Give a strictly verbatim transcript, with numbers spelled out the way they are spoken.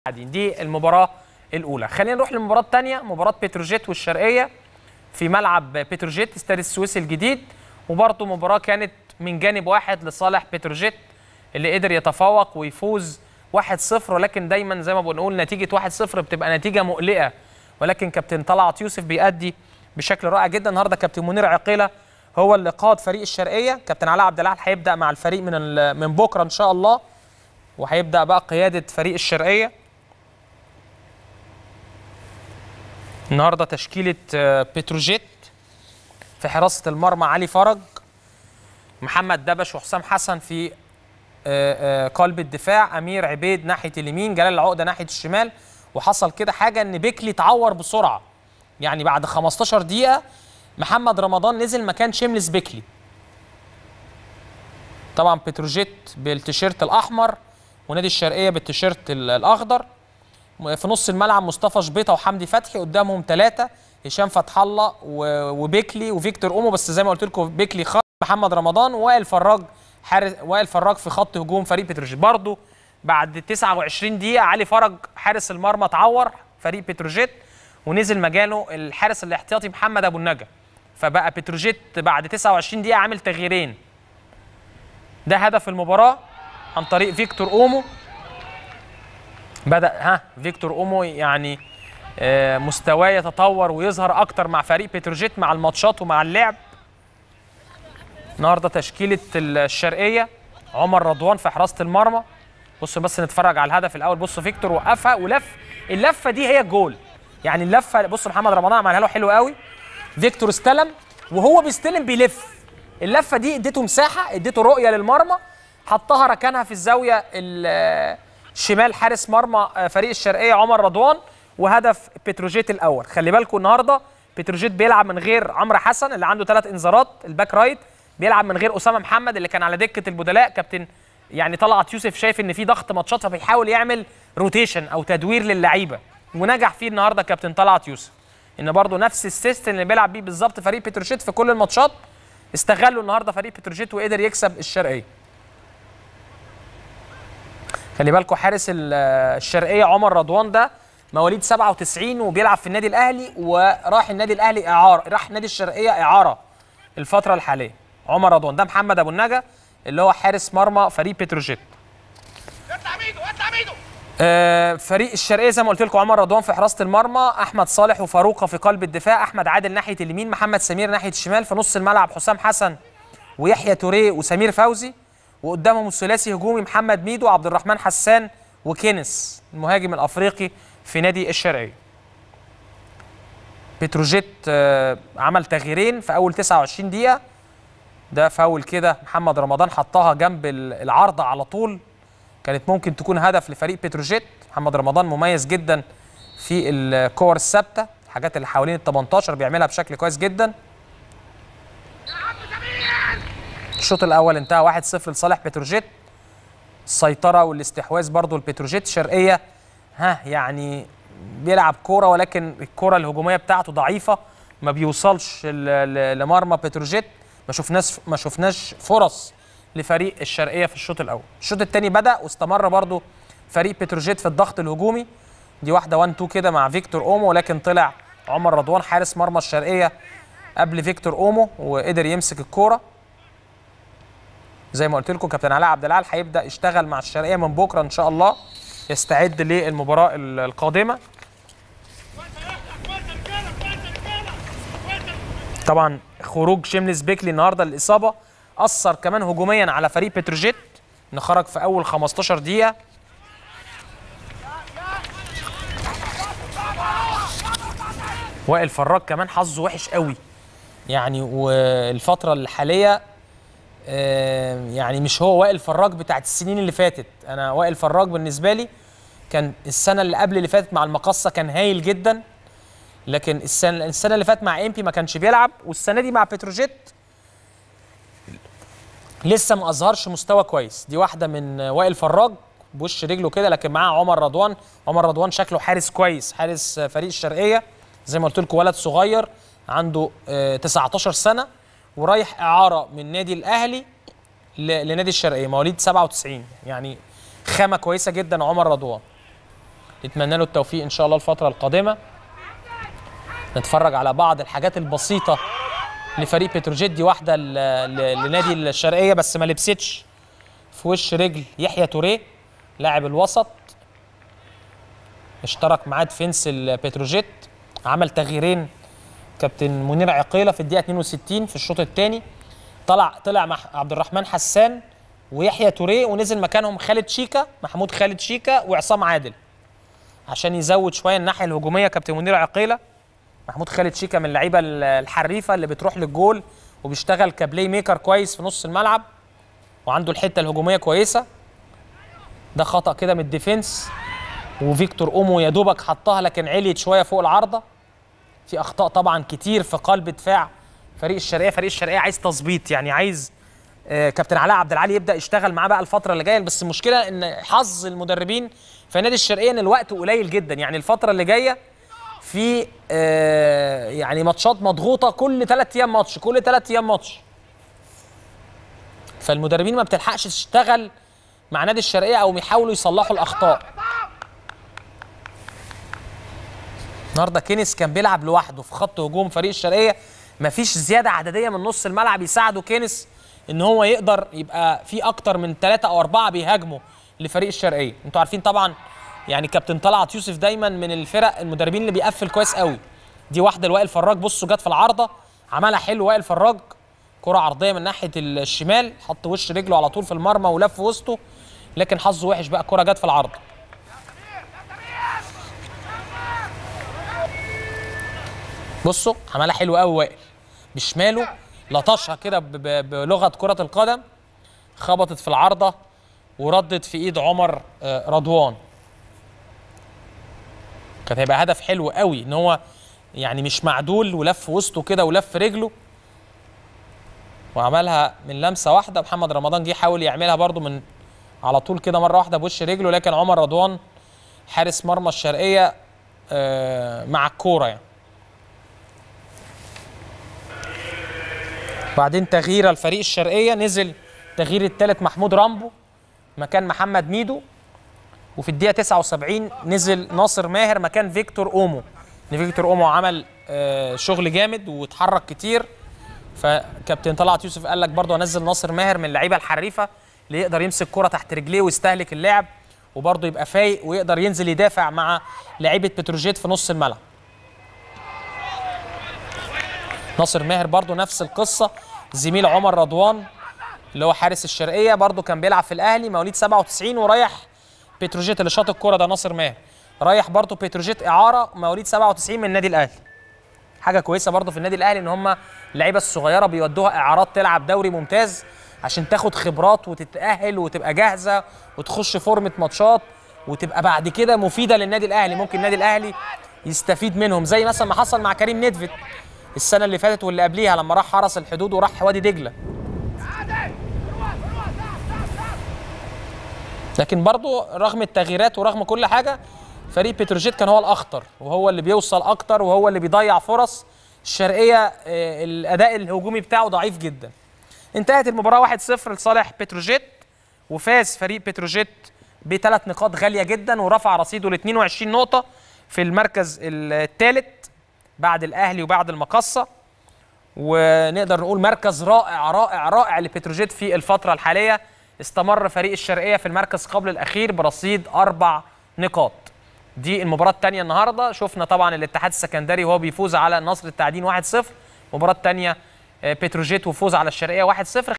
دي المباراة الأولى. خلينا نروح للمباراة الثانية، مباراة بتروجيت والشرقية في ملعب بتروجيت استاد السويس الجديد، وبرضه مباراة كانت من جانب واحد لصالح بتروجيت اللي قدر يتفوق ويفوز واحد صفر، ولكن دايما زي ما بنقول نتيجة واحد صفر بتبقى نتيجة مقلقة، ولكن كابتن طلعت يوسف بيأدي بشكل رائع جدا. النهارده كابتن منير عقيلة هو اللي قاد فريق الشرقية، كابتن علاء عبد العال هيبدأ مع الفريق من من بكرة إن شاء الله، وهيبدأ بقى قيادة فريق الشرقية. النهارده تشكيلة بتروجيت في حراسة المرمى علي فرج، محمد دبش وحسام حسن في قلب الدفاع، أمير عبيد ناحية اليمين، جلال العقدة ناحية الشمال. وحصل كده حاجة إن بيكلي اتعور بسرعة، يعني بعد خمستاشر دقيقة محمد رمضان نزل مكان شيمليس بيكلي. طبعا بتروجيت بالتيشيرت الأحمر ونادي الشرقية بالتيشيرت الأخضر. في نص الملعب مصطفى شبيطه وحمدي فتحي، قدامهم ثلاثه هشام فتح الله وبيكلي وفيكتور اومو، بس زي ما قلت لكم بيكلي خط، محمد رمضان وائل فراج حارس، وائل فراج في خط هجوم فريق بتروجيت. برضه بعد تسعة وعشرين دقيقه علي فرج حارس المرمى اتعور فريق بتروجيت، ونزل مكانه الحارس الاحتياطي محمد ابو النجا، فبقى بتروجيت بعد تسعة وعشرين دقيقه عامل تغييرين. ده هدف المباراه عن طريق فيكتور اومو. بدأ ها فيكتور اومو يعني آه مستواه يتطور ويظهر اكتر مع فريق بتروجيت مع الماتشات ومع اللعب. النهارده تشكيله الشرقيه عمر رضوان في حراسه المرمى. بصوا بس نتفرج على الهدف الاول. بصوا فيكتور وقفها ولف، اللفه دي هي الجول، يعني اللفه. بصوا محمد رمضان عملها له حلو قوي. فيكتور استلم وهو بيستلم بيلف، اللفه دي اديته مساحه، اديته رؤيه للمرمى، حطها ركنها في الزاويه شمال حارس مرمى فريق الشرقيه عمر رضوان، وهدف بتروجيت الاول. خلي بالكم النهارده بتروجيت بيلعب من غير عمرو حسن اللي عنده ثلاث انذارات الباك رايت، بيلعب من غير اسامه محمد اللي كان على دكه البدلاء. كابتن يعني طلعت يوسف شايف ان في ضغط ماتشات، فبيحاول يعمل روتيشن او تدوير للعيبه، ونجح فيه النهارده كابتن طلعت يوسف، ان برضه نفس السيستم اللي بيلعب بيه بالظبط فريق بتروجيت في كل الماتشات استغلوا النهارده فريق بتروجيت وقدر يكسب الشرقيه. خلي بالكم حارس الشرقيه عمر رضوان ده مواليد سبعة وتسعين وبيلعب في النادي الاهلي، وراح النادي الاهلي اعاره، راح نادي الشرقيه اعاره الفتره الحاليه. عمر رضوان ده محمد ابو النجا اللي هو حارس مرمى فريق بتروجيت. اطلع ميدو اطلع ميدو. آه فريق الشرقيه زي ما قلت لكم عمر رضوان في حراسه المرمى، احمد صالح وفاروقه في قلب الدفاع، احمد عادل ناحيه اليمين، محمد سمير ناحيه الشمال. في نص الملعب حسام حسن ويحيى توريه وسمير فوزي، وقدامهم الثلاثي هجومي محمد ميدو وعبد الرحمن حسان وكينس المهاجم الافريقي في نادي الشرقيه. بتروجيت آه عمل تغييرين في اول تسعة وعشرين دقيقه. ده فاول كده محمد رمضان حطها جنب العارضه على طول، كانت ممكن تكون هدف لفريق بتروجيت. محمد رمضان مميز جدا في الكور الثابته، الحاجات اللي حوالين ال تمنتاشر بيعملها بشكل كويس جدا. الشوط الاول انتهى واحد صفر لصالح بتروجيت. السيطره والاستحواذ برضو البتروجيت. شرقيه ها يعني بيلعب كوره، ولكن الكوره الهجوميه بتاعته ضعيفه، ما بيوصلش لمرمى بتروجيت. ما شفناش ما شفناش فرص لفريق الشرقيه في الشوط الاول. الشوط الثاني بدا واستمر برضو فريق بتروجيت في الضغط الهجومي. دي واحده واحد اتنين كده مع فيكتور اومو، ولكن طلع عمر رضوان حارس مرمى الشرقيه قبل فيكتور اومو وقدر يمسك الكوره. زي ما قلت لكم كابتن علاء عبد العال هيبدا يشتغل مع الشرقيه من بكره ان شاء الله، يستعد للمباراه القادمه. طبعا خروج شيمليس بيكلي النهارده للاصابه اثر كمان هجوميا على فريق بتروجيت، ان خرج في اول خمستاشر دقيقه. وائل فراج كمان حظه وحش قوي يعني، والفتره الحاليه يعني مش هو وائل فراج بتاعت السنين اللي فاتت. انا وائل فراج بالنسبه لي كان السنه اللي قبل اللي فاتت مع المقصه كان هايل جدا، لكن السنه السنه اللي فاتت مع امبي ما كانش بيلعب، والسنه دي مع بتروجيت لسه ما اظهرش مستوى كويس. دي واحده من وائل فراج بوش رجله كده، لكن معاه عمر رضوان. عمر رضوان شكله حارس كويس، حارس فريق الشرقيه زي ما قلت لكم، ولد صغير عنده تسعتاشر سنه ورايح اعاره من نادي الاهلي لنادي الشرقيه، مواليد سبعة وتسعين، يعني خامه كويسه جدا عمر رضوان. نتمنى له التوفيق ان شاء الله الفتره القادمه. نتفرج على بعض الحاجات البسيطه لفريق بتروجيت. دي واحده لنادي الشرقيه بس ما لبستش في وش رجل يحيى توريه لاعب الوسط، اشترك معاه ديفنس البتروجيت. عمل تغييرين كابتن منير عقيله في الدقيقه اتنين وستين في الشوط الثاني، طلع طلع مع عبد الرحمن حسان ويحيى توريه، ونزل مكانهم خالد شيكا، محمود خالد شيكا وعصام عادل، عشان يزود شويه الناحيه الهجوميه كابتن منير عقيله. محمود خالد شيكا من اللعيبه الحريفه اللي بتروح للجول وبيشتغل كبلاي ميكر كويس في نص الملعب، وعنده الحته الهجوميه كويسه. ده خطا كده من الديفنس، وفيكتور اومو يا دوبك حطها لكن عليت شويه فوق العارضه. في اخطاء طبعا كتير في قلب دفاع فريق الشرقيه. فريق الشرقيه عايز تظبيط، يعني عايز آه كابتن علاء عبد العالي يبدا يشتغل معاه بقى الفتره اللي جايه. بس المشكله ان حظ المدربين في نادي الشرقيه ان الوقت قليل جدا، يعني الفتره اللي جايه في آه يعني ماتشات مضغوطه، كل ثلاث ايام ماتش، كل ثلاث ايام ماتش. فالمدربين ما بتلحقش تشتغل مع نادي الشرقيه او يحاولوا يصلحوا الاخطاء. النهارده كينيس كان بيلعب لوحده في خط هجوم فريق الشرقيه، مفيش زياده عدديه من نص الملعب يساعده كينيس ان هو يقدر يبقى في اكتر من ثلاثه او اربعه بيهاجموا لفريق الشرقيه. انتوا عارفين طبعا يعني كابتن طلعت يوسف دايما من الفرق المدربين اللي بيقفل كويس قوي. دي واحده لوائل فراج، بصوا جت في العارضه عملها حلو وائل فراج، كره عرضيه من ناحيه الشمال، حط وش رجله على طول في المرمى ولف وسطه، لكن حظه وحش بقى، كره جت في العارضه. بصوا عملها حلو قوي وائل بشماله، لطشها كده بلغه كره القدم، خبطت في العارضه وردت في ايد عمر رضوان. كانت هيبقى هدف حلو قوي ان هو يعني مش معدول ولف وسطه كده ولف رجله وعملها من لمسه واحده. محمد رمضان جه حاول يعملها برده من على طول كده مره واحده بوش رجله، لكن عمر رضوان حارس مرمى الشرقيه مع الكوره يعني. بعدين تغيير الفريق الشرقيه، نزل التغيير الثالث محمود رامبو مكان محمد ميدو، وفي الدقيقه تسعة وسبعين نزل ناصر ماهر مكان فيكتور اومو. ان فيكتور اومو عمل آه شغل جامد واتحرك كتير، فكابتن طلعت يوسف قال لك برضه انزل ناصر ماهر من اللعيبه الحريفه اللي يقدر يمسك كرة تحت رجليه ويستهلك اللعب، وبرضه يبقى فايق ويقدر ينزل يدافع مع لعيبه بتروجيت في نص الملعب. ناصر ماهر برضه نفس القصه، زميل عمر رضوان اللي هو حارس الشرقيه، برضه كان بيلعب في الاهلي، مواليد سبعة وتسعين ورايح بتروجيت. اللي شاط الكوره ده ناصر ماهر، رايح برضه بتروجيت اعاره، مواليد سبعة وتسعين من النادي الاهلي. حاجه كويسه برضه في النادي الاهلي ان هم اللعيبه الصغيره بيودوها اعارات تلعب دوري ممتاز عشان تاخد خبرات وتتاهل وتبقى جاهزه وتخش فورمه ماتشات وتبقى بعد كده مفيده للنادي الاهلي. ممكن النادي الاهلي يستفيد منهم، زي مثلا ما حصل مع كريم ندفت السنه اللي فاتت واللي قبليها لما راح حرس الحدود وراح وادي دجله. لكن برضه رغم التغييرات ورغم كل حاجه فريق بتروجيت كان هو الاخطر وهو اللي بيوصل اكتر وهو اللي بيضيع فرص. الشرقيه الاداء الهجومي بتاعه ضعيف جدا. انتهت المباراه واحد صفر لصالح بتروجيت، وفاز فريق بتروجيت بثلاث نقاط غاليه جدا ورفع رصيده ل اتنين وعشرين نقطه في المركز الثالث بعد الاهلي وبعد المقصه. ونقدر نقول مركز رائع رائع رائع لبتروجيت في الفتره الحاليه. استمر فريق الشرقيه في المركز قبل الاخير برصيد اربع نقاط. دي المباراه الثانيه النهارده. شفنا طبعا الاتحاد السكندري وهو بيفوز على النصر التعدين واحد صفر، المباراه الثانيه بتروجيت وفوز على الشرقيه واحد صفر.